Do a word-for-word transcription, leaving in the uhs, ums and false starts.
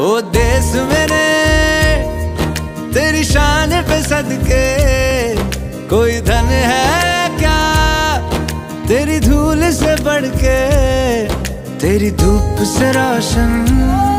ओ देश मेरे तेरी शान पे सदके, कोई धन है क्या तेरी धूल से बढ़ के, तेरी धूप से रोशन